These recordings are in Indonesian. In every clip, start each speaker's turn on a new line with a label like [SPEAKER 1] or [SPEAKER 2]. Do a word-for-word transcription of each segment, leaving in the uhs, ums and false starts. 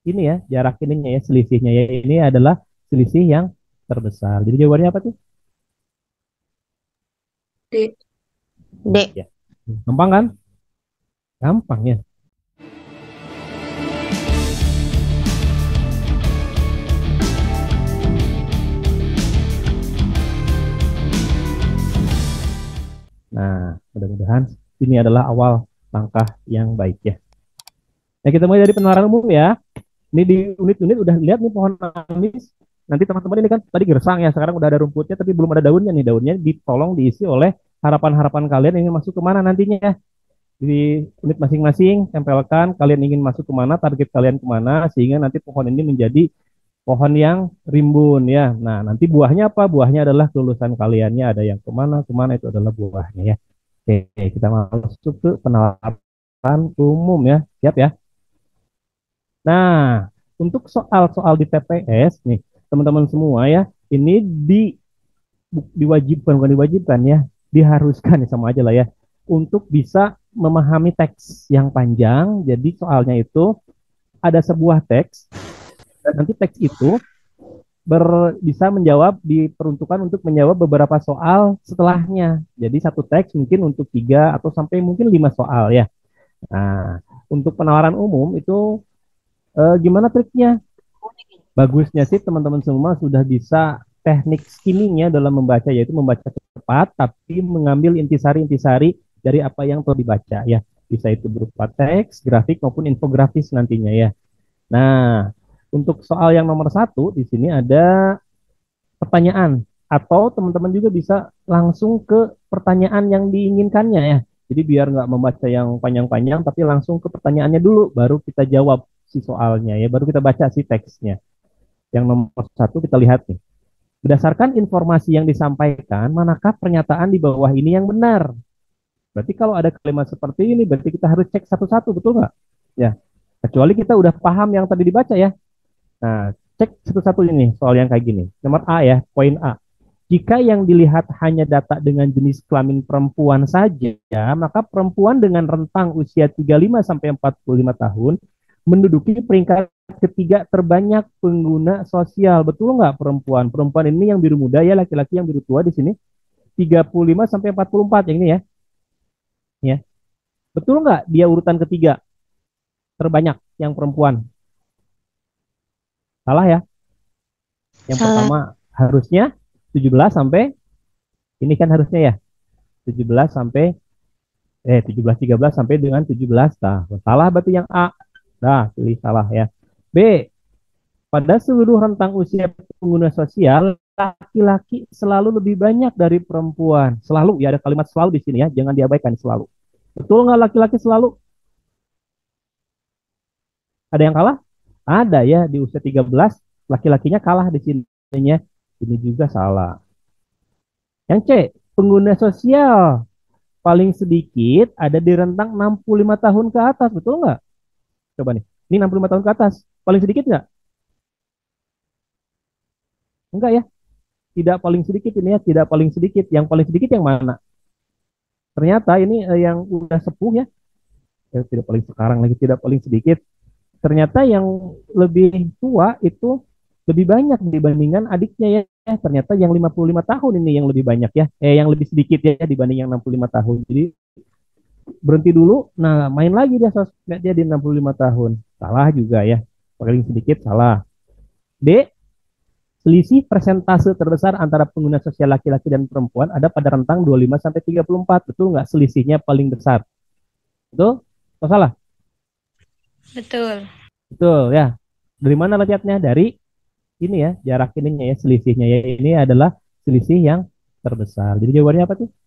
[SPEAKER 1] ini ya, jarak ininya ya, selisihnya ya, ini adalah selisih yang terbesar. Jadi jawabannya apa tuh?
[SPEAKER 2] D. D.
[SPEAKER 1] Ya. Gampang kan? Gampang ya. Nah, mudah-mudahan ini adalah awal langkah yang baik ya. Nah, kita mulai dari penalaran umum ya. Ini di unit-unit udah lihat nih pohon anis. Nanti teman-teman ini kan tadi gersang ya, sekarang udah ada rumputnya tapi belum ada daunnya nih. Daunnya ditolong diisi oleh harapan-harapan kalian yang ingin masuk kemana nantinya ya. Di unit masing-masing, tempelkan kalian ingin masuk kemana, target kalian kemana, sehingga nanti pohon ini menjadi pohon yang rimbun ya. Nah, nanti buahnya apa? Buahnya adalah kelulusan kaliannya, ada yang kemana, kemana itu adalah buahnya ya. Oke, kita masuk ke penalaran umum ya. Siap ya? Nah, untuk soal-soal di T P S nih, teman-teman semua ya, ini di diwajibkan bukan diwajibkan ya, diharuskan ya sama aja lah ya, untuk bisa memahami teks yang panjang. Jadi soalnya itu ada sebuah teks dan nanti teks itu ber, bisa menjawab diperuntukkan untuk menjawab beberapa soal setelahnya. Jadi satu teks mungkin untuk tiga atau sampai mungkin lima soal ya. Nah, untuk penawaran umum itu eh, gimana triknya? Bagusnya sih teman-teman semua sudah bisa teknik skimmingnya dalam membaca, yaitu membaca cepat tapi mengambil intisari-intisari dari apa yang telah dibaca ya. Bisa itu berupa teks, grafik maupun infografis nantinya ya. Nah, untuk soal yang nomor satu di sini ada pertanyaan atau teman-teman juga bisa langsung ke pertanyaan yang diinginkannya ya. Jadi biar nggak membaca yang panjang-panjang tapi langsung ke pertanyaannya dulu baru kita jawab si soalnya ya, baru kita baca si teksnya. Yang nomor satu kita lihat nih. Berdasarkan informasi yang disampaikan, manakah pernyataan di bawah ini yang benar? Berarti kalau ada kalimat seperti ini, berarti kita harus cek satu-satu, betul nggak? Ya, kecuali kita udah paham yang tadi dibaca ya. Nah, cek satu-satu ini soal yang kayak gini. Nomor A ya, poin A. Jika yang dilihat hanya data dengan jenis kelamin perempuan saja, maka perempuan dengan rentang usia tiga puluh lima sampai empat puluh lima tahun menduduki peringkat ketiga terbanyak pengguna sosial. Betul nggak perempuan? Perempuan ini yang biru muda ya, laki-laki yang biru tua di sini tiga puluh lima sampai empat puluh empat yang ini ya. Ya. Betul nggak dia urutan ketiga terbanyak yang perempuan? Salah ya. Yang
[SPEAKER 2] Salah.
[SPEAKER 1] pertama harusnya tujuh belas sampai ini kan harusnya ya tujuh belas sampai eh tujuh belas tiga belas sampai dengan tujuh belas tahun. Salah berarti yang A. Nah, pilih salah ya. B. Pada seluruh rentang usia pengguna sosial, laki-laki selalu lebih banyak dari perempuan. Selalu, ya ada kalimat selalu di sini ya, jangan diabaikan selalu. Betul nggak laki-laki selalu? Ada yang kalah? Ada ya, di usia tiga belas, laki-lakinya kalah di sininya. Ini juga salah. Yang C, pengguna sosial paling sedikit ada di rentang enam puluh lima tahun ke atas, betul nggak? Coba nih, ini enam puluh lima tahun ke atas. Paling sedikit nggak? Enggak ya, tidak paling sedikit ini ya, tidak paling sedikit. Yang paling sedikit yang mana? Ternyata ini eh, yang udah sepuh ya, eh, tidak paling sekarang lagi tidak paling sedikit. Ternyata yang lebih tua itu lebih banyak dibandingkan adiknya ya. Eh, ternyata yang lima puluh lima tahun ini yang lebih banyak ya. Eh yang lebih sedikit ya dibanding yang enam puluh lima tahun. Jadi berhenti dulu. Nah, main lagi dia sosmed dia di enam puluh lima tahun. Salah juga ya. Paling sedikit salah. D. Selisih persentase terbesar antara pengguna sosial laki-laki dan perempuan ada pada rentang dua puluh lima sampai tiga puluh empat. Betul nggak selisihnya paling besar? Betul? Oh, salah?
[SPEAKER 2] Betul.
[SPEAKER 1] Betul ya. Dari mana letaknya? Dari ini ya, jarak ininya ya, selisihnya ya. Ini adalah selisih yang terbesar. Jadi jawabannya apa tuh?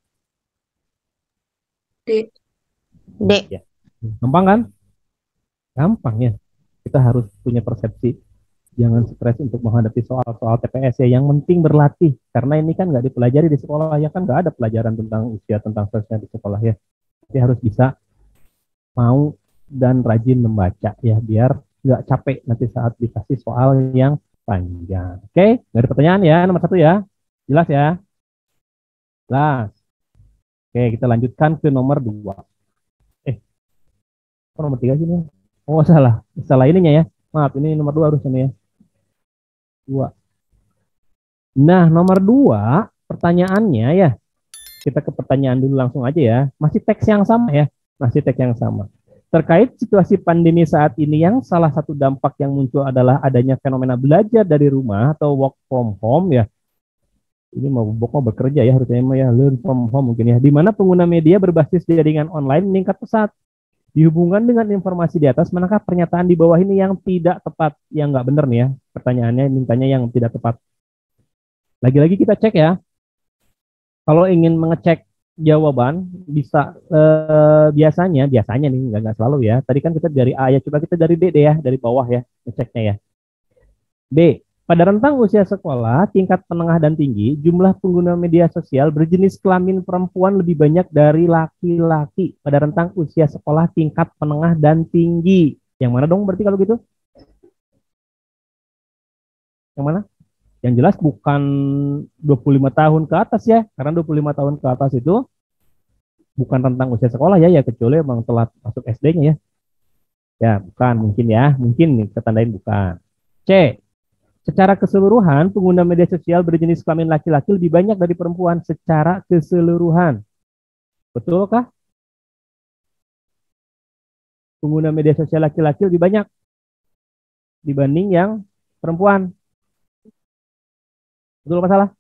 [SPEAKER 2] D. D.
[SPEAKER 1] Ya. Gampang kan? Gampang ya. Kita harus punya persepsi. Jangan stres untuk menghadapi soal-soal T P S ya. Yang penting berlatih. Karena ini kan nggak dipelajari di sekolah ya kan nggak ada pelajaran tentang usia tentang stresnya di sekolah ya. Tapi harus bisa mau dan rajin membaca ya biar nggak capek nanti saat dikasih soal yang panjang. Oke, nggak ada pertanyaan ya nomor satu ya. Jelas ya? Jelas. Oke, kita lanjutkan ke nomor dua. Eh, kok nomor tiga sih nih? Oh, salah. Salah ininya ya. Maaf, ini nomor dua harusnya nih ya. Dua. Nah, nomor dua, pertanyaannya ya, kita ke pertanyaan dulu langsung aja ya. Masih teks yang sama ya, masih teks yang sama. Terkait situasi pandemi saat ini yang salah satu dampak yang muncul adalah adanya fenomena belajar dari rumah atau work from home ya. Ini mau mau bekerja ya harusnya mah ya, learn from home mungkin ya. Di mana pengguna media berbasis jaringan online meningkat pesat. Dihubungkan dengan informasi di atas, manakah pernyataan di bawah ini yang tidak tepat? Yang nggak benar nih ya. Pertanyaannya mintanya yang tidak tepat. Lagi-lagi kita cek ya. Kalau ingin mengecek jawaban bisa eh, biasanya biasanya nih nggak nggak selalu ya. Tadi kan kita dari A ya, coba kita dari D deh ya, dari bawah ya ngeceknya ya. B. Pada rentang usia sekolah, tingkat menengah dan tinggi, jumlah pengguna media sosial berjenis kelamin perempuan lebih banyak dari laki-laki. Pada rentang usia sekolah, tingkat menengah dan tinggi. Yang mana dong berarti kalau gitu? Yang mana? Yang jelas bukan dua puluh lima tahun ke atas ya, karena dua puluh lima tahun ke atas itu bukan rentang usia sekolah ya, ya kecuali emang telat masuk S D-nya ya. Ya, bukan mungkin ya, mungkin nih kita tandain bukan. C. Secara keseluruhan, pengguna media sosial berjenis kelamin laki-laki lebih banyak dari perempuan secara keseluruhan. Betulkah? Pengguna media sosial laki-laki lebih banyak dibanding yang perempuan. Betul apa salah?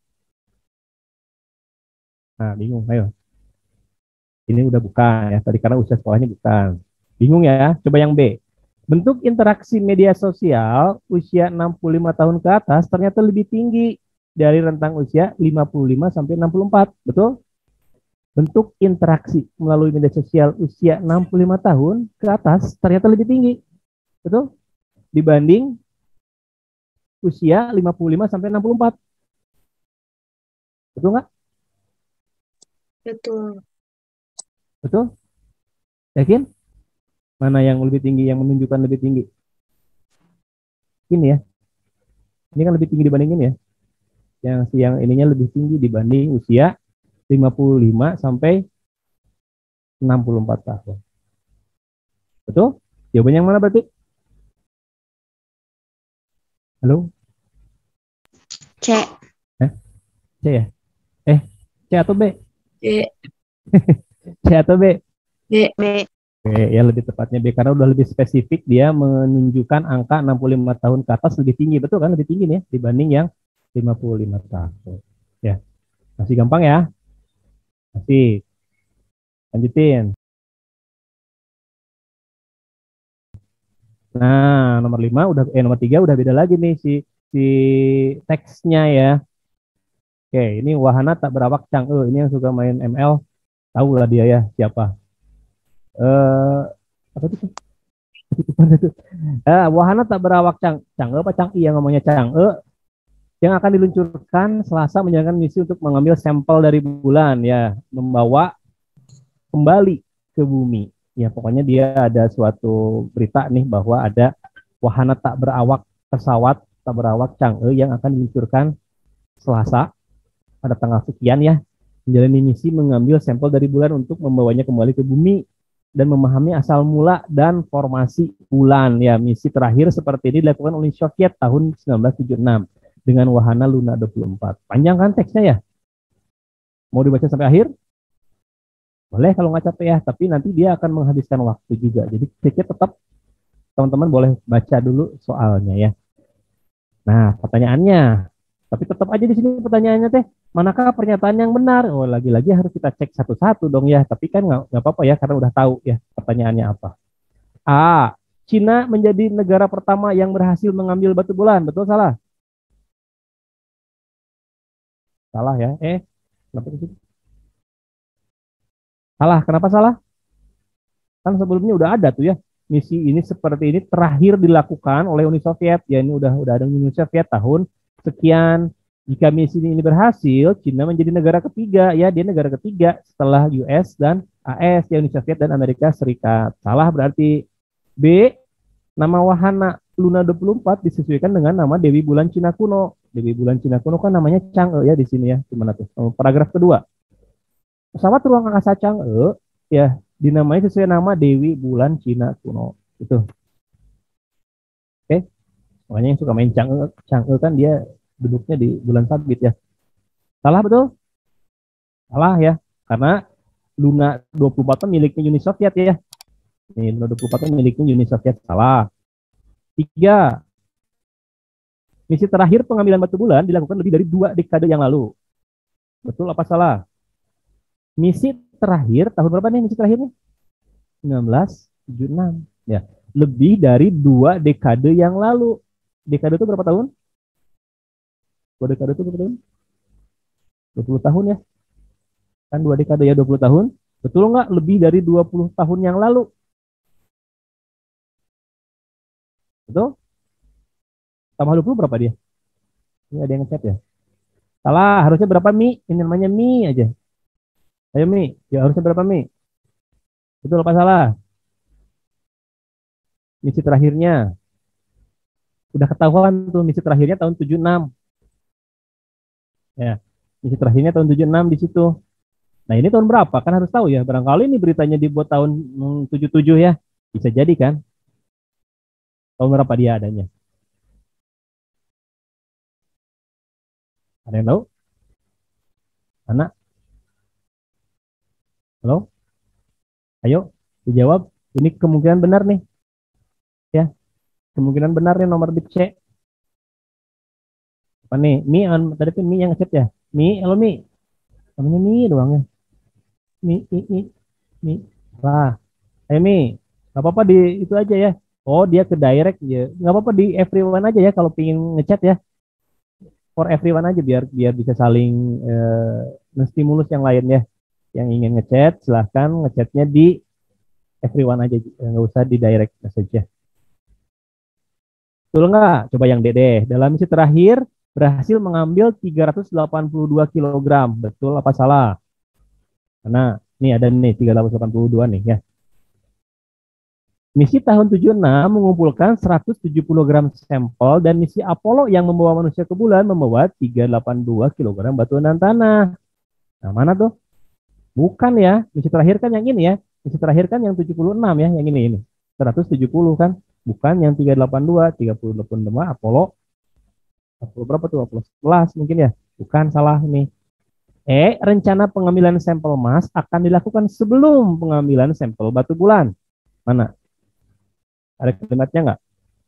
[SPEAKER 1] Nah, bingung. Ayo. Ini udah bukan ya. Tadi karena usia sekolahnya bukan. Bingung ya? Coba yang B. Bentuk interaksi media sosial usia enam puluh lima tahun ke atas ternyata lebih tinggi dari rentang usia lima puluh lima sampai enam puluh empat. Betul? Bentuk interaksi melalui media sosial usia enam puluh lima tahun ke atas ternyata lebih tinggi. Betul? Dibanding usia lima puluh lima sampai enam puluh empat. Betul nggak?
[SPEAKER 2] Betul.
[SPEAKER 1] Betul? Yakin? Mana yang lebih tinggi, yang menunjukkan lebih tinggi? Ini ya. Ini kan lebih tinggi dibanding ini ya. Yang yang ininya lebih tinggi dibanding usia lima puluh lima sampai enam puluh empat tahun. Betul? Jawabannya yang mana berarti? Halo?
[SPEAKER 2] C.
[SPEAKER 1] Eh, C ya? Eh, C atau B?
[SPEAKER 2] B.
[SPEAKER 1] C atau B?
[SPEAKER 2] B. B.
[SPEAKER 1] B, ya lebih tepatnya B karena udah lebih spesifik dia menunjukkan angka enam puluh lima tahun ke atas lebih tinggi. Betul kan? Lebih tinggi nih ya, dibanding yang lima puluh lima tahun. Ya, masih gampang ya? Masih. Lanjutin. Nah, nomor lima udah eh nomor tiga udah beda lagi nih si si teksnya ya. Oke, ini wahana tak berawak Chang'e. Ini yang suka main M L, tahu lah dia ya siapa. Eh apa itu? Itu. Eh, wahana tak berawak Chang Chang'e apa Chang'i yang ngomongnya Chang'e yang akan diluncurkan Selasa menjalankan misi untuk mengambil sampel dari bulan ya, membawa kembali ke bumi. Ya, pokoknya dia ada suatu berita nih bahwa ada wahana tak berawak pesawat tak berawak Chang'e yang akan diluncurkan Selasa pada tanggal sekian ya, menjalani misi mengambil sampel dari bulan untuk membawanya kembali ke bumi dan memahami asal mula dan formasi bulan. Ya, misi terakhir seperti ini dilakukan oleh Soviet tahun seribu sembilan ratus tujuh puluh enam dengan wahana Luna dua puluh empat. Panjang kan teksnya ya? Mau dibaca sampai akhir? Boleh kalau nggak capek ya, tapi nanti dia akan menghabiskan waktu juga. Jadi kayaknya tetap teman-teman boleh baca dulu soalnya ya. Nah, pertanyaannya, tapi tetap aja di sini pertanyaannya teh, manakah pernyataan yang benar? Oh, lagi-lagi harus kita cek satu-satu dong ya. Tapi kan nggak nggak apa-apa ya, karena udah tahu ya pertanyaannya apa. A. Cina menjadi negara pertama yang berhasil mengambil batu bulan. Betul salah? Salah ya. Eh, kenapa di sini? Salah. Kenapa salah? Kan sebelumnya udah ada tuh ya. Misi ini seperti ini terakhir dilakukan oleh Uni Soviet. Ya ini udah udah ada Uni Soviet tahun sekian. Jika misi ini berhasil, Cina menjadi negara ketiga. Ya, dia negara ketiga setelah U S dan A S, ya Uni Soviet dan Amerika Serikat. Salah berarti. B. Nama wahana Luna dua puluh empat disesuaikan dengan nama Dewi Bulan Cina kuno. Dewi Bulan Cina kuno kan namanya Chang'e ya di sini ya. Gimana tuh? Paragraf kedua. Pesawat ruang angkasa Chang'e ya dinamai sesuai nama Dewi Bulan Cina kuno. Itu. Oke. Makanya yang suka main Chang'e, Chang'e kan dia duduknya di bulan sabit ya. Salah betul? Salah ya. Karena Luna dua puluh empat kan miliknya Uni Soviet ya. Nih, Luna dua puluh empat kan miliknya Uni Soviet. Salah. Tiga, misi terakhir pengambilan batu bulan dilakukan lebih dari dua dekade yang lalu. Betul apa salah? Misi terakhir, tahun berapa nih misi terakhir nih? seribu sembilan ratus tujuh puluh enam. Ya, lebih dari dua dekade yang lalu. Dekade itu berapa tahun? Dua dekade itu berapa tahun? dua puluh tahun ya. Kan dua dekade ya, dua puluh tahun. Betul nggak? Lebih dari dua puluh tahun yang lalu. Betul? Tambah dua puluh berapa dia? Ini ada yang ngechat ya. Salah, harusnya berapa Mi? Ini namanya Mi aja. Ayo Mi, ya harusnya berapa Mi? Betul apa salah? Misi terakhirnya. Udah ketahuan tuh misi terakhirnya tahun tujuh puluh enam. Ya, misi terakhirnya tahun tujuh puluh enam di situ. Nah, ini tahun berapa? Kan harus tahu ya. Barangkali ini beritanya dibuat tahun mm, tujuh puluh tujuh ya. Bisa jadi kan? Tahun berapa dia adanya? Ada yang tahu? Anak? Halo? Ayo, dijawab. Ini kemungkinan benar nih. Ya, kemungkinan benar nih nomor bit C. Apa nih? Mi, tadi tuh Mi yang ngechat ya. Mi, halo Mi. Namanya Mi doang ya. Mi, Mi, Mi, Mi. Lah, ayo Mi. Gak apa-apa di itu aja ya. Oh, dia ke direct ya. Gak apa-apa di everyone aja ya kalau pingin ngechat ya. For everyone aja biar biar bisa saling eh, menstimulus yang lain ya. Yang ingin ngechat silahkan ngechatnya di everyone aja, nggak usah di direct message ya. Betul nggak? Coba yang D deh. Dalam misi terakhir berhasil mengambil tiga ratus delapan puluh dua kilogram. Betul apa salah? Karena ini ada nih tiga ratus delapan puluh dua nih ya. Misi tahun tujuh puluh enam mengumpulkan seratus tujuh puluh gram sampel dan misi Apollo yang membawa manusia ke bulan membawa tiga ratus delapan puluh dua kilogram batuan dan tanah. Nah, mana tuh? Bukan ya. Misi terakhir kan yang ini ya. Misi terakhir kan yang tujuh puluh enam ya, yang ini ini. seratus tujuh puluh kan. Bukan yang tiga ratus delapan puluh dua, tiga ratus delapan puluh dua Apollo. Apollo berapa tuh? Apollo sebelas mungkin ya. Bukan, salah nih. E, rencana pengambilan sampel Mars akan dilakukan sebelum pengambilan sampel batu bulan. Mana? Ada kalimatnya nggak?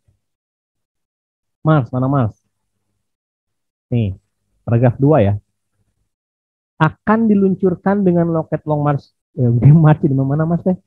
[SPEAKER 1] Mars, mana Mars? Nih, paragraf dua ya. Akan diluncurkan dengan loket Long March. Ya, March di mana Mas teh?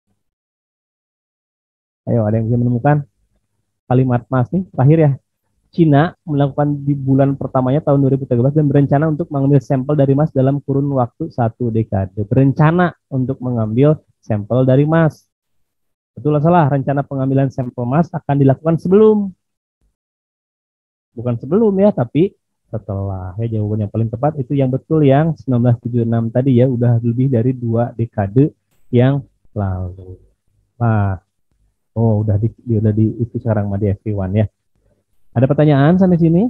[SPEAKER 1] Ayo, ada yang bisa menemukan kalimat Mas nih, terakhir ya. Cina melakukan di bulan pertamanya tahun dua ribu tiga belas dan berencana untuk mengambil sampel dari Mars dalam kurun waktu satu dekade. Berencana untuk mengambil sampel dari Mars. Betul atau salah? Rencana pengambilan sampel Mars akan dilakukan sebelum. Bukan sebelum ya, tapi setelah. Ya, jawaban yang paling tepat itu yang betul yang seribu sembilan ratus tujuh puluh enam tadi ya, udah lebih dari dua dekade yang lalu. Nah, oh udah di, udah di itu sekarang mah di everyone ya. Ada pertanyaan sampai sini?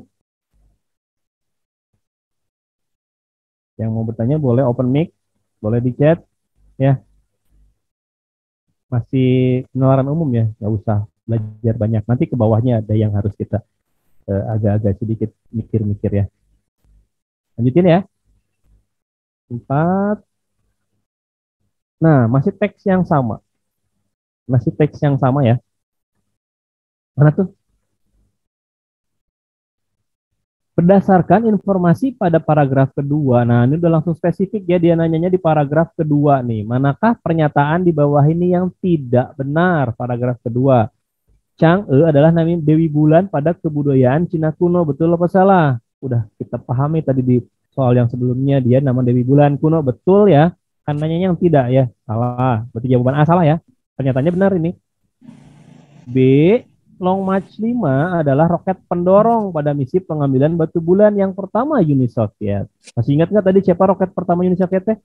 [SPEAKER 1] Yang mau bertanya boleh open mic, boleh di chat ya. Masih penalaran umum ya, nggak usah belajar banyak. Nanti ke bawahnya ada yang harus kita eh, agak-agak sedikit mikir-mikir ya. Lanjutin ya. Empat. Nah, masih teks yang sama. Masih teks yang sama ya. Mana tuh? Berdasarkan informasi pada paragraf kedua. Nah, ini udah langsung spesifik ya, dia nanyanya di paragraf kedua nih. Manakah pernyataan di bawah ini yang tidak benar? Paragraf kedua. Chang'e adalah nama Dewi Bulan pada kebudayaan Cina kuno. Betul apa salah? Udah kita pahami tadi di soal yang sebelumnya, dia nama Dewi Bulan kuno. Betul ya? Kan nanyanya yang tidak ya? Salah. Berarti jawaban A salah ya? Pernyataannya benar ini. B. Long March lima adalah roket pendorong pada misi pengambilan batu bulan yang pertama Uni Soviet. Masih ingat nggak tadi siapa roket pertama Uni Soviet teh?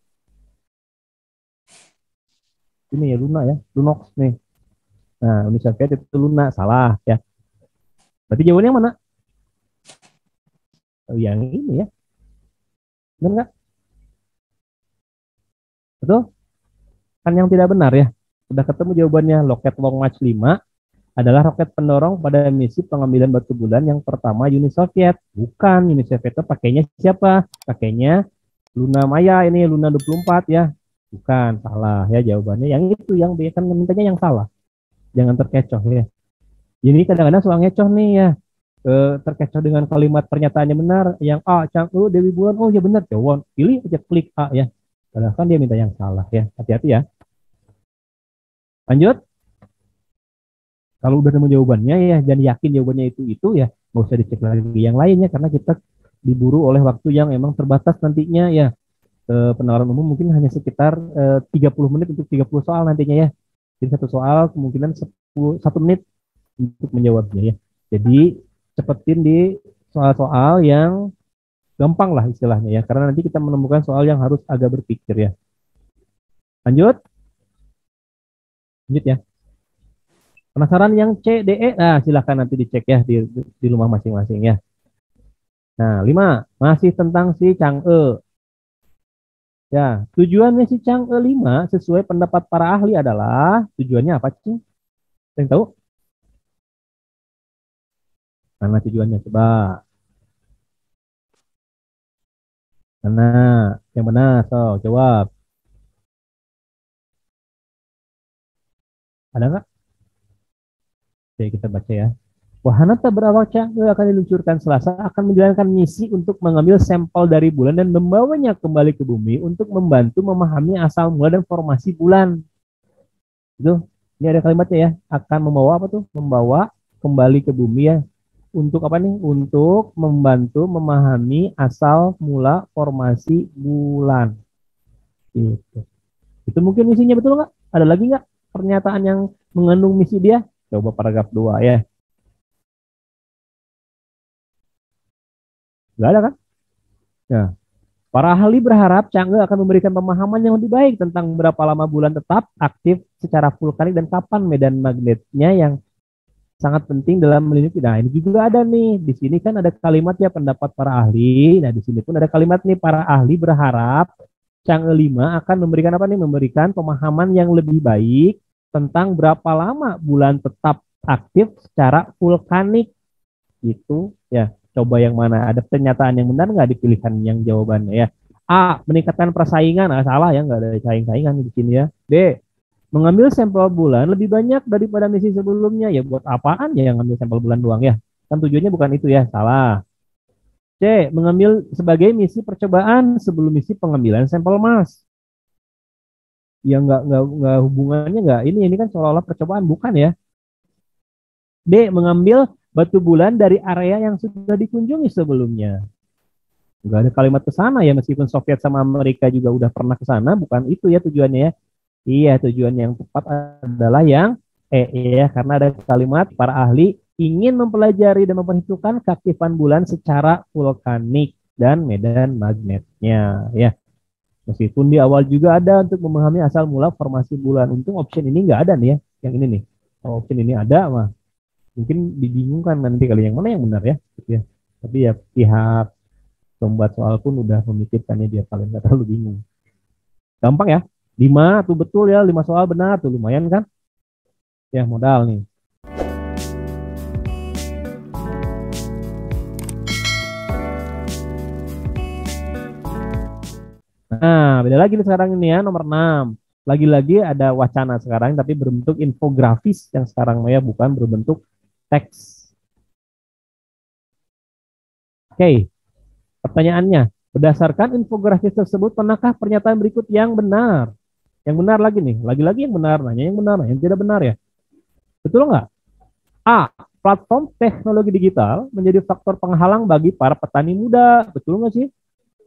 [SPEAKER 1] Ini ya Luna ya, Lunox nih. Nah, Uni Soviet itu Luna, salah ya. Berarti jawabannya yang mana? Oh, yang ini ya. Benar nggak? Betul? Kan yang tidak benar ya. Udah ketemu jawabannya, loket Long March lima adalah roket pendorong pada misi pengambilan batu bulan yang pertama Uni Soviet. Bukan, Uni Soviet itu pakainya siapa? Pakainya Luna Maya ini, Luna dua puluh empat ya. Bukan, salah ya jawabannya. Yang itu, yang B kan mintanya yang salah. Jangan terkecoh ya. Ini kadang-kadang soal ngecoh nih ya. Eh, terkecoh dengan kalimat pernyataannya benar. Yang A, Cang E, Dewi Bulan. Oh ya benar, jawab. Pilih aja klik A ya. Padahal kan dia minta yang salah ya. Hati-hati ya. Lanjut. Kalau udah nemu jawabannya ya, dan yakin jawabannya itu itu ya, nggak usah dicek lagi yang lainnya karena kita diburu oleh waktu yang emang terbatas nantinya ya. Eh, penawaran umum mungkin hanya sekitar eh, tiga puluh menit untuk tiga puluh soal nantinya ya. Jadi satu soal kemungkinan sepuluh, satu menit untuk menjawabnya ya. Jadi cepetin di soal-soal yang gampang lah istilahnya ya, karena nanti kita menemukan soal yang harus agak berpikir ya. Lanjut, lanjut ya. Penasaran yang C, D, E? Nah, silakan nanti dicek ya di, di rumah masing-masing ya. Nah, lima, masih tentang si Chang'e. Ya, tujuannya si Chang'e lima sesuai pendapat para ahli adalah, tujuannya apa sih? Yang tahu? Mana tujuannya? Coba. Mana? Yang benar? So, jawab. Ada nggak? Oke, kita baca ya. Wahana tak berawak Chang'e akan diluncurkan Selasa akan menjalankan misi untuk mengambil sampel dari bulan dan membawanya kembali ke bumi untuk membantu memahami asal mula dan formasi bulan. Itu, ini ada kalimatnya ya. Akan membawa apa tuh? Membawa kembali ke bumi ya. Untuk apa nih? Untuk membantu memahami asal mula formasi bulan. Gitu. Itu mungkin misinya betul nggak? Ada lagi nggak pernyataan yang mengandung misi dia? Coba paragraf dua ya. Nggak ada kan? Ya. Para ahli berharap Chang'e akan memberikan pemahaman yang lebih baik tentang berapa lama bulan tetap aktif secara vulkanik dan kapan medan magnetnya yang sangat penting dalam melindungi. Nah, ini juga ada nih. Di sini kan ada kalimat ya pendapat para ahli. Nah, di sini pun ada kalimat nih para ahli berharap Chang'e lima akan memberikan apa nih? Memberikan pemahaman yang lebih baik tentang berapa lama bulan tetap aktif secara vulkanik. Itu ya. Coba yang mana? Ada pernyataan yang benar nggak dipilihkan yang jawabannya ya? A. Meningkatkan persaingan. Nah, salah ya, nggak ada saing-saingan di sini ya. B. Mengambil sampel bulan lebih banyak daripada misi sebelumnya. Ya buat apaan ya yang ngambil sampel bulan doang ya? Kan tujuannya bukan itu ya, salah. C. Mengambil sebagai misi percobaan sebelum misi pengambilan sampel Mars. Ya nggak nggak nggak hubungannya nggak. Ini ini kan seolah-olah percobaan bukan ya. D. Mengambil batu bulan dari area yang sudah dikunjungi sebelumnya. Nggak ada kalimat ke sana ya, meskipun Soviet sama Amerika juga udah pernah ke sana, bukan itu ya tujuannya ya. Iya, tujuannya yang tepat adalah yang E ya, karena ada kalimat para ahli ingin mempelajari dan memperhitungkan keaktifan bulan secara vulkanik dan medan magnetnya ya. Meskipun di awal juga ada untuk memahami asal mula formasi bulan. Untung option ini nggak ada nih ya, yang ini nih. Kalau option ini ada mah mungkin dibingungkan nanti kali yang mana yang benar ya, gitu ya. Tapi ya pihak pembuat soal pun udah memikirkannya biar kalian nggak terlalu bingung. Gampang ya, lima tuh betul ya, lima soal benar tuh lumayan kan? Ya modal nih. Nah, beda lagi nih sekarang ini ya, nomor enam. Lagi-lagi ada wacana sekarang tapi berbentuk infografis yang sekarang ya, bukan berbentuk teks. Oke, pertanyaannya, berdasarkan infografis tersebut, pernahkah pernyataan berikut yang benar? Yang benar lagi nih, lagi-lagi yang benar, nanya yang benar, yang tidak benar ya. Betul nggak? A, platform teknologi digital menjadi faktor penghalang bagi para petani muda. Betul nggak sih?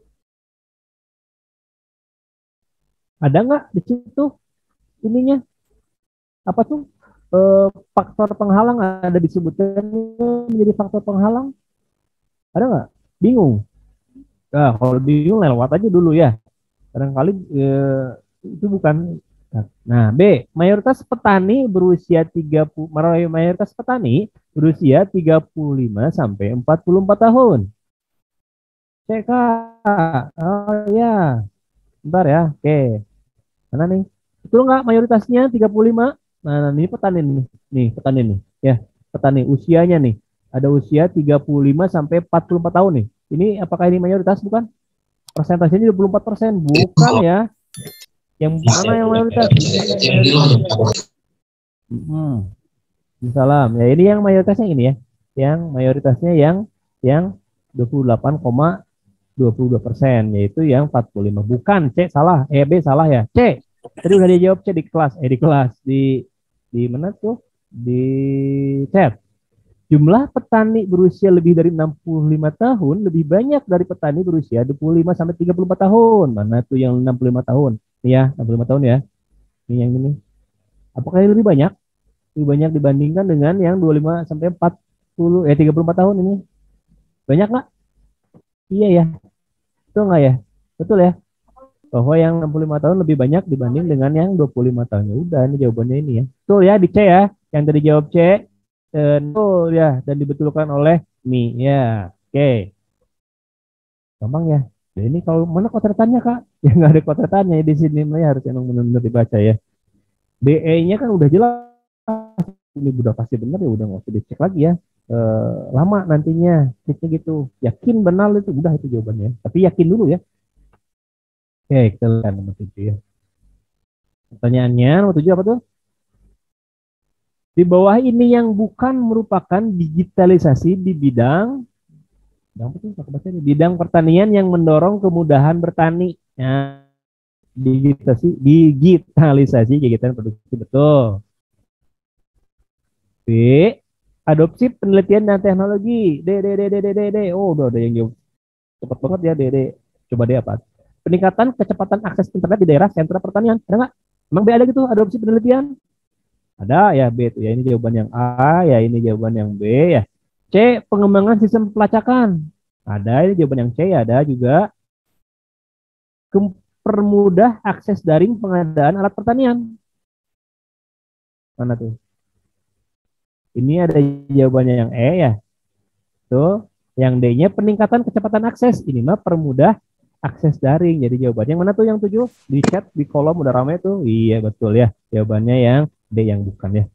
[SPEAKER 1] Ada nggak di situ ininya? Apa tuh? Eh, faktor penghalang ada disebutkan menjadi faktor penghalang? Ada nggak? Bingung? Nah, kalau bingung lewat aja dulu ya. Barangkali eh, itu bukan. Nah, B, mayoritas petani berusia tiga puluh mayoritas petani berusia tiga puluh lima sampai empat puluh empat tahun. C, Kak. Oh ya. Bentar ya. Oke. Mana nih? Betul nggak mayoritasnya tiga puluh lima? Nah, ini petani nih. Nih, petani nih. Ya, petani usianya nih. Ada usia tiga puluh lima sampai empat puluh empat tahun nih. Ini apakah ini mayoritas bukan? Persentasenya dua puluh empat persen. Bukan ya. Yang mana yang mayoritas? Ini yang mayoritas. Hmm. Salam. Ya, ini yang mayoritasnya ini ya. Yang mayoritasnya yang yang dua puluh delapan koma dua puluh dua persen, yaitu yang empat puluh lima. Bukan, C salah. Eh, B salah ya. C. Tadi udah dijawab C di kelas. Eh, di kelas. Di di mana tuh? Di chat. Jumlah petani berusia lebih dari enam puluh lima tahun lebih banyak dari petani berusia dua puluh lima sampai tiga puluh empat tahun. Mana tuh yang enam puluh lima tahun? Nih ya, enam puluh lima tahun ya. Ini yang ini. Apakah ini lebih banyak? Lebih banyak dibandingkan dengan yang dua puluh lima sampai empat puluh eh tiga puluh empat tahun ini. Banyak nggak? Iya ya. Betul nggak ya? Betul ya. Bahwa yang enam puluh lima tahun lebih banyak dibanding dengan yang dua puluh lima tahun. Ya udah, ini jawabannya ini ya. Betul ya, di C ya. Yang tadi jawab C. Dan betul ya, dan dibetulkan oleh Mi. Ya, oke. Gampang ya. Ya ini kalau mana kotetannya Kak? Ya nggak ada kotetannya di sini. Ya, harus emang benar-benar dibaca ya. D E-nya kan udah jelas. Ini udah pasti benar ya, udah nggak usah dicek lagi ya. Eh, lama nantinya ceknya gitu. Yakin benar itu udah itu jawabannya. Tapi yakin dulu ya. Oke, kita lihat nomor tujuh ya. Pertanyaannya nomor tujuh apa tuh? Di bawah ini yang bukan merupakan digitalisasi di bidang bidang apa tuh? Aku baca nih. Bidang pertanian yang mendorong kemudahan bertani. Nah, digitalisasi, digitalisasi kegiatan produksi betul. B. Adopsi penelitian dan teknologi. D, D, D, D, D, D, D. Oh, udah ada yang jauh. Cepat banget ya, D, D. Coba D apa? Peningkatan kecepatan akses internet di daerah sentra pertanian. Ada nggak? Emang B ada gitu, adopsi penelitian? Ada ya, B itu ya. Ini jawaban yang A, ya ini jawaban yang B ya. C. Pengembangan sistem pelacakan. Ada, ini jawaban yang C ya. Ada juga. Mempermudah akses daring pengadaan alat pertanian. Mana tuh? Ini ada jawabannya yang E ya. Tuh, yang D-nya peningkatan kecepatan akses. Ini mah permudah akses daring. Jadi jawabannya yang mana tuh yang tujuh? Di chat, di kolom udah ramai tuh. Iya betul ya. Jawabannya yang D yang bukan ya.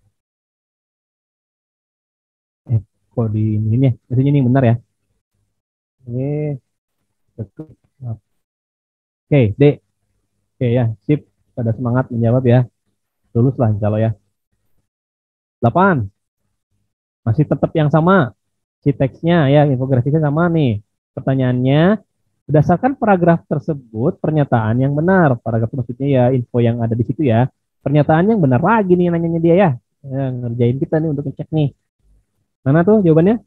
[SPEAKER 1] Eh, kok di ini ya? Maksudnya ini benar ya. Ini betul. Oke, D. Oke ya, sip. Pada semangat menjawab ya. Lulus lah insya Allah ya. delapan. Masih tetap yang sama. Si teksnya ya, infografisnya sama nih. Pertanyaannya, berdasarkan paragraf tersebut, pernyataan yang benar. Paragraf itu maksudnya ya, info yang ada di situ ya. Pernyataan yang benar lagi nih nanyanya dia ya. Ya, ngerjain kita nih untuk ngecek nih. Mana tuh jawabannya?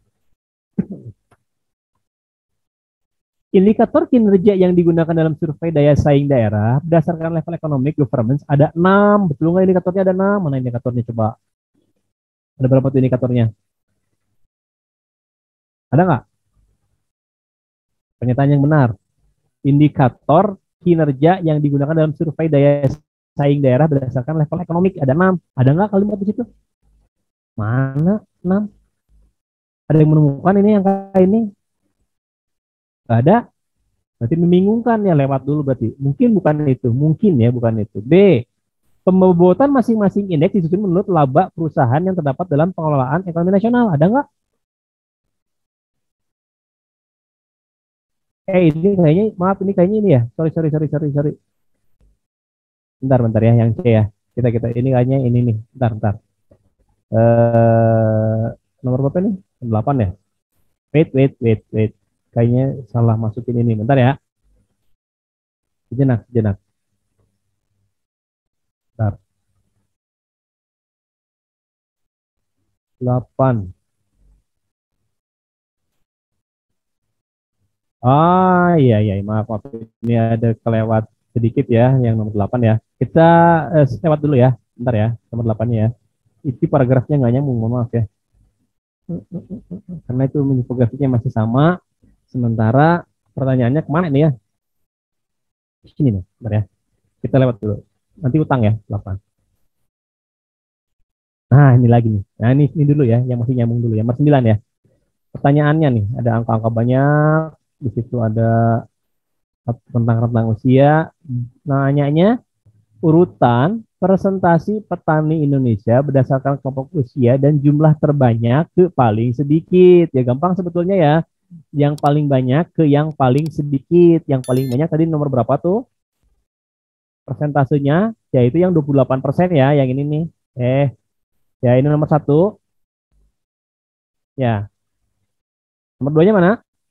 [SPEAKER 1] Indikator kinerja yang digunakan dalam survei daya saing daerah berdasarkan level economic governance ada enam. Betul nggak indikatornya ada enam? Mana indikatornya coba? Ada berapa tuh indikatornya? Ada nggak? Pernyataan yang benar. Indikator kinerja yang digunakan dalam survei daya saing daerah berdasarkan level ekonomi ada enam. Ada nggak kalimat di situ? Mana enam? Ada yang menemukan ini yang kayak ini? Gak ada. Berarti membingungkan ya, lewat dulu berarti. Mungkin bukan itu, mungkin ya bukan itu. B. Pembobotan masing-masing indeks disusun menurut laba perusahaan yang terdapat dalam pengelolaan ekonomi nasional. Ada nggak? Eh ini kayaknya, maaf ini kayaknya ini ya. Sorry, sorry, sorry, sorry, sorry. Bentar, bentar ya, yang C ya. Kita, kita, ini kayaknya ini nih. Bentar, bentar. Eh, nomor berapa nih? delapan ya. Wait, wait, wait, wait. Kayaknya salah masukin ini. Bentar ya. Sejenak, sejenak. Bentar. delapan. Ah, iya, iya. Maaf, maaf. Ini ada kelewat sedikit ya, yang nomor delapan ya. Kita eh, lewat dulu ya. Bentar ya, nomor delapan ya. Itu paragrafnya nggak nyambung, mohon maaf ya. Karena itu infografiknya masih sama. Sementara pertanyaannya kemana nih ya? Sini nih, bentar ya. Kita lewat dulu. Nanti utang ya, delapan. Nah, ini lagi nih. Nah, ini, ini dulu ya, yang masih nyambung dulu ya. Nomor sembilan ya. Pertanyaannya nih, ada angka-angka banyak. Di situ ada tentang rentang usia. Nanyanya, urutan presentasi petani Indonesia berdasarkan kelompok usia dan jumlah terbanyak ke paling sedikit. Ya gampang sebetulnya ya. Yang paling banyak ke yang paling sedikit. Yang paling banyak tadi nomor berapa tuh? Persentasenya yaitu yang dua puluh delapan persen ya, yang ini nih. Eh, ya ini nomor satu. Ya, nomor duanya mana?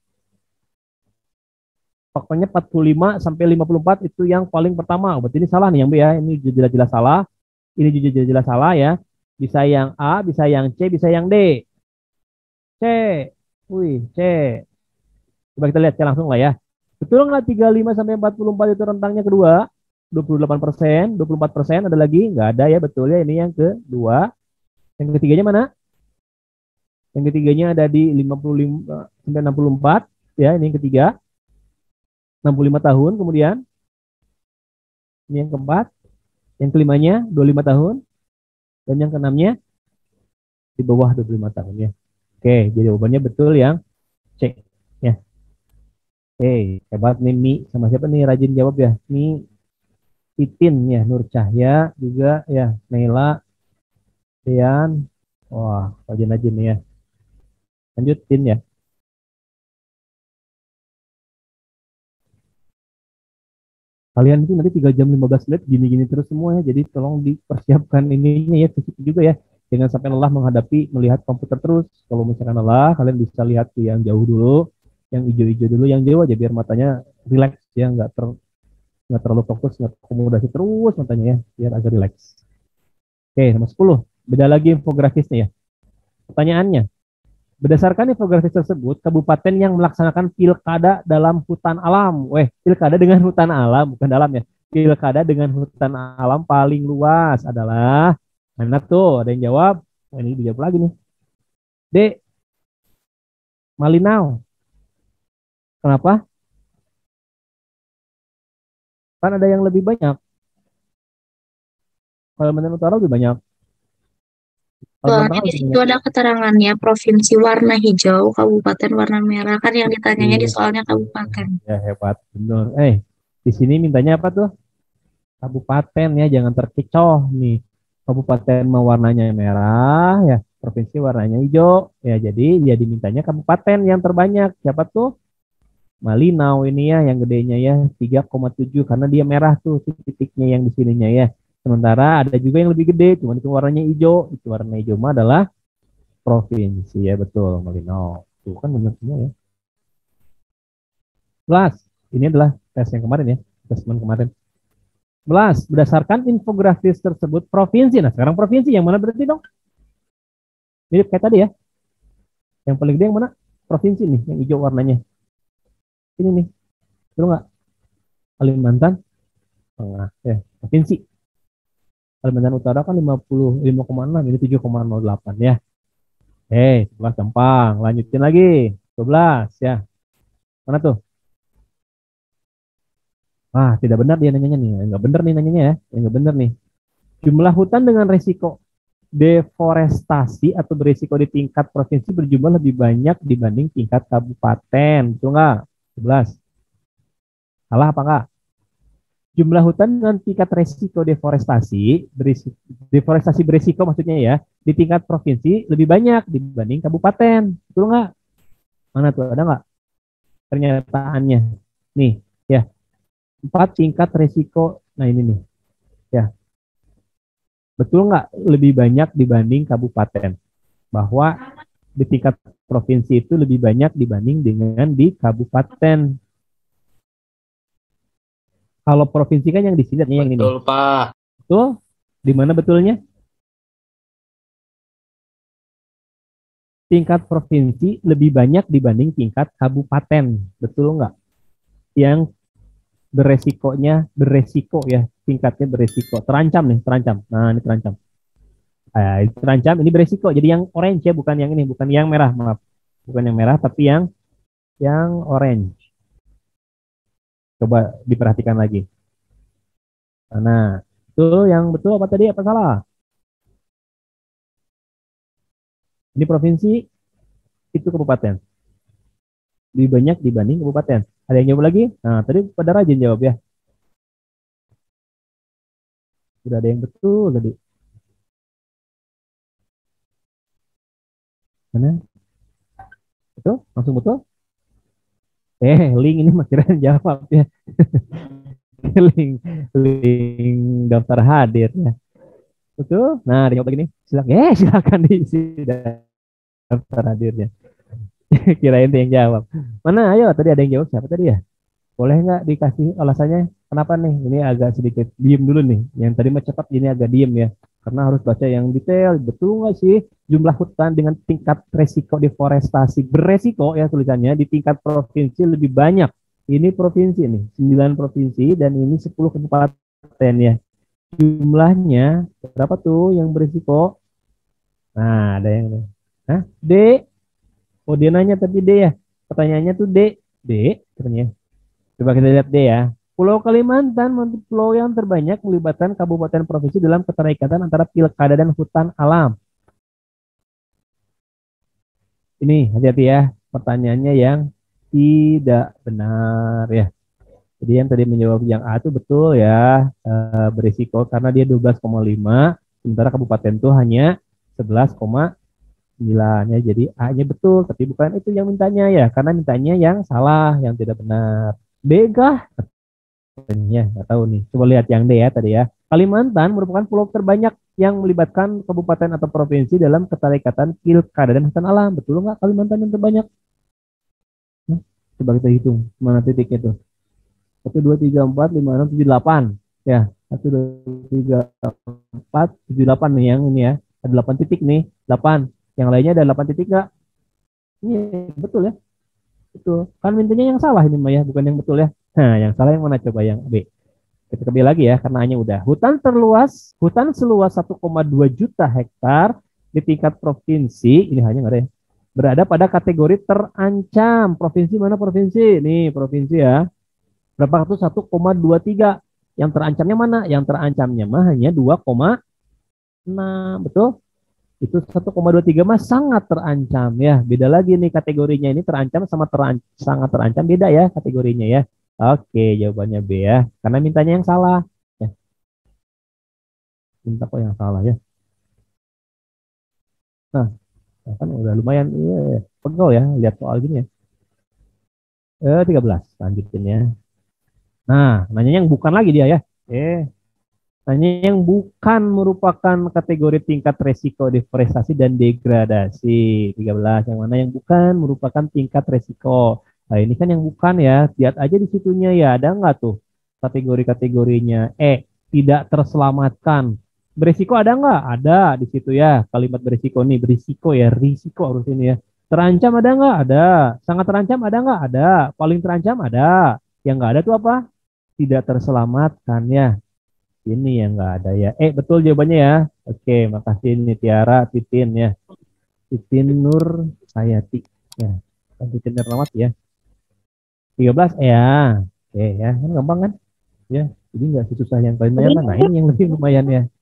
[SPEAKER 1] Pokoknya empat puluh lima sampai lima puluh empat itu yang paling pertama. Berarti ini salah nih yang B ya. Ini jelas-jelas salah. Ini jelas-jelas salah ya. Bisa yang A, bisa yang C, bisa yang D. C. Wih, C. Coba kita lihat C langsung lah ya. Betul nggak tiga puluh lima sampai empat puluh empat itu rentangnya kedua? dua puluh delapan persen, dua puluh empat persen ada lagi? Nggak ada ya, betul ya. Ini yang kedua. Yang ketiganya mana? Yang ketiganya ada di lima puluh lima sampai enam puluh empat. Ya, ini yang ketiga. enam puluh lima tahun kemudian. Ini yang keempat. Yang kelimanya dua puluh lima tahun. Dan yang keenamnya di bawah dua puluh lima tahun ya. Oke, jadi jawabannya betul yang C. Ya. Oke, hebat nih Mi. Sama siapa nih rajin jawab ya? Mi Titin ya, Nur Cahya juga ya, Naila, Dean. Wah, rajin-rajin nih ya. Lanjutin ya. Kalian itu nanti tiga jam lima belas menit gini-gini terus semua ya. Jadi tolong dipersiapkan ininya ya, fisik juga ya. Jangan sampai lelah menghadapi melihat komputer terus. Kalau misalkan lelah, kalian bisa lihat ke yang jauh dulu, yang hijau-hijau dulu, yang jauh aja biar matanya rileks ya, nggak ter nggak terlalu fokus, nggak akomodasi terus matanya ya, biar agak rileks. Oke, nomor sepuluh. Beda lagi infografisnya ya. Pertanyaannya, berdasarkan infografis tersebut, kabupaten yang melaksanakan pilkada dalam hutan alam. Weh, pilkada dengan hutan alam, bukan dalam ya. Pilkada dengan hutan alam paling luas adalah, mana tuh? Ada yang jawab? Oh, ini dijawab lagi nih. D. Malinau. Kenapa? Kan ada yang lebih banyak. Kalimantan Utara lebih banyak. Kalimantan
[SPEAKER 2] Soalnya
[SPEAKER 1] Tengah
[SPEAKER 2] di
[SPEAKER 1] lebih
[SPEAKER 2] situ
[SPEAKER 1] banyak.
[SPEAKER 2] ada keterangannya provinsi warna hijau, kabupaten warna merah. Kan yang ditanyanya di
[SPEAKER 1] Iya.
[SPEAKER 2] soalnya kabupaten.
[SPEAKER 1] Ya hebat, bener. Eh, di sini mintanya apa tuh? Kabupaten ya, jangan terkecoh nih. Kabupaten mau warnanya merah ya, provinsi warnanya hijau. Ya, jadi ya dimintanya kabupaten yang terbanyak. Siapa tuh? Malinau ini ya, yang gedenya ya tiga koma tujuh karena dia merah tuh titik-titiknya yang di sininya ya. Sementara ada juga yang lebih gede, cuma itu warnanya hijau. Itu warna hijau mah adalah provinsi ya, betul Malinau. Tuh kan benar semua ya. Belas. Ini adalah tes yang kemarin ya, tesmen kemarin. Belas. Berdasarkan infografis tersebut provinsi. Nah, sekarang provinsi yang mana berarti dong? Mirip kayak tadi ya. Yang paling gede yang mana? Provinsi nih, yang hijau warnanya. Ini nih. Betul nggak? Kalimantan Tengah. Eh, provinsi. Kalimantan Utara kan lima puluh lima koma enam, ini tujuh koma nol delapan ya. Eh, sebelas gampang. Lanjutin lagi. dua belas ya. Mana tuh? Ah, tidak benar dia nanyanya nih. Enggak benar nih nanyanya ya. Enggak benar nih. Jumlah hutan dengan resiko deforestasi atau berisiko di tingkat provinsi berjumlah lebih banyak dibanding tingkat kabupaten. Betul nggak? sebelas. Salah apa enggak? Jumlah hutan dengan tingkat resiko deforestasi, berisiko, deforestasi berisiko maksudnya ya, di tingkat provinsi lebih banyak dibanding kabupaten. Betul nggak? Mana tuh? Ada nggak pernyataannya? Nih, ya. Empat tingkat resiko. Nah ini nih, ya. Betul nggak lebih banyak dibanding kabupaten? Bahwa di tingkat provinsi itu lebih banyak dibanding dengan di kabupaten. Kalau provinsi kan yang di sini yang ini nih.
[SPEAKER 3] Betul, Pak.
[SPEAKER 1] Betul? Di mana betulnya? Tingkat provinsi lebih banyak dibanding tingkat kabupaten. Betul nggak? Yang beresikonya, beresiko ya, tingkatnya beresiko. Terancam nih, terancam. Nah, ini terancam. Nah, ini terancam, ini beresiko. Jadi yang orange ya, bukan yang ini, bukan yang merah, maaf. Bukan yang merah, tapi yang yang orange. Coba diperhatikan lagi. Nah, itu yang betul apa tadi? Apa salah? Ini provinsi, itu kabupaten. Lebih banyak dibanding kabupaten. Ada yang jawab lagi? Nah, tadi pada rajin jawab ya. Udah ada yang betul tadi. Mana? Betul? Langsung betul? Eh, link ini mah kirain jawab ya. link link daftar hadir ya. Betul? Nah, dijawab lagi nih. Silakan. Eh, silakan diisi daftar hadirnya. Kirain dia yang jawab. Mana? Ayo, tadi ada yang jawab siapa tadi ya? Boleh nggak dikasih alasannya? Kenapa nih? Ini agak sedikit diem dulu nih. Yang tadi mah cepat, ini agak diem ya. Karena harus baca yang detail. Betul nggak sih jumlah hutan dengan tingkat resiko deforestasi beresiko ya tulisannya di tingkat provinsi lebih banyak. Ini provinsi nih, sembilan provinsi dan ini sepuluh kabupaten ya. Jumlahnya berapa tuh yang beresiko? Nah, ada yang Hah? D. Oh, dia nanya tapi D ya. Pertanyaannya tuh D. D katanya. Coba kita lihat D ya. Pulau Kalimantan menjadi pulau yang terbanyak melibatkan kabupaten provinsi dalam keterikatan antara pilkada dan hutan alam. Ini hati-hati ya, pertanyaannya yang tidak benar ya. Jadi yang tadi menjawab yang A itu betul ya, e, berisiko karena dia dua belas koma lima, sementara kabupaten itu hanya sebelas koma sembilan ya. Jadi A-nya betul, tapi bukan itu yang mintanya ya, karena mintanya yang salah, yang tidak benar. B kah? Ya, nggak tahu nih. Coba lihat yang D ya tadi ya. Kalimantan merupakan pulau terbanyak yang melibatkan kabupaten atau provinsi dalam keterikatan pilkada dan hutan alam. Betul nggak Kalimantan yang terbanyak? Nah, coba kita hitung mana titiknya tuh. Satu, dua, tiga, empat, lima, enam, tujuh, delapan. Ya, satu, dua, tiga, empat, tujuh, delapan nih yang ini ya. Ada delapan titik nih, delapan. Yang lainnya ada delapan titik nggak? Iya, betul ya. Betul. Kan mintanya yang salah ini Maya, bukan yang betul ya. Nah, yang salah yang mana coba yang B. Kita kembali lagi ya, karena hanya udah. Hutan terluas, hutan seluas satu koma dua juta hektar di tingkat provinsi, ini hanya nggak ada ya, berada pada kategori terancam. Provinsi mana provinsi? Nih, provinsi ya. Berapa itu satu koma dua tiga. Yang terancamnya mana? Yang terancamnya mah hanya dua koma enam, betul? Itu satu koma dua tiga mah sangat terancam ya. Beda lagi nih kategorinya, ini terancam sama teran sangat terancam beda ya kategorinya ya. Oke, jawabannya B ya. Karena mintanya yang salah. Ya, minta kok yang salah ya. Nah, kan udah lumayan iya, pegel ya lihat soal gini ya. Eh, tiga belas lanjutin ya. Nah, nanya yang bukan lagi dia ya. Eh, nanya yang bukan merupakan kategori tingkat resiko deforestasi dan degradasi. Tiga belas. Yang mana yang bukan merupakan tingkat resiko. Nah, ini kan yang bukan ya. Lihat aja di situnya ya. Ada nggak tuh kategori-kategorinya? E. Tidak terselamatkan. Berisiko ada nggak? Ada di situ ya. Kalimat berisiko nih. Berisiko ya. Risiko harus ini ya. Terancam ada nggak? Ada. Sangat terancam ada nggak? Ada. Paling terancam ada. Yang nggak ada tuh apa? Tidak terselamatkan ya. Ini yang nggak ada ya. Eh, betul jawabannya ya. Oke, makasih ini Tiara, Titin ya. Titin Nur Hayati. Ya, kan Titin Nurmawati ya. tiga belas ya. Oke ya, kan gampang kan? Ya, jadi nggak susah yang paling banyak. Nah, ini yang lebih lumayan ya.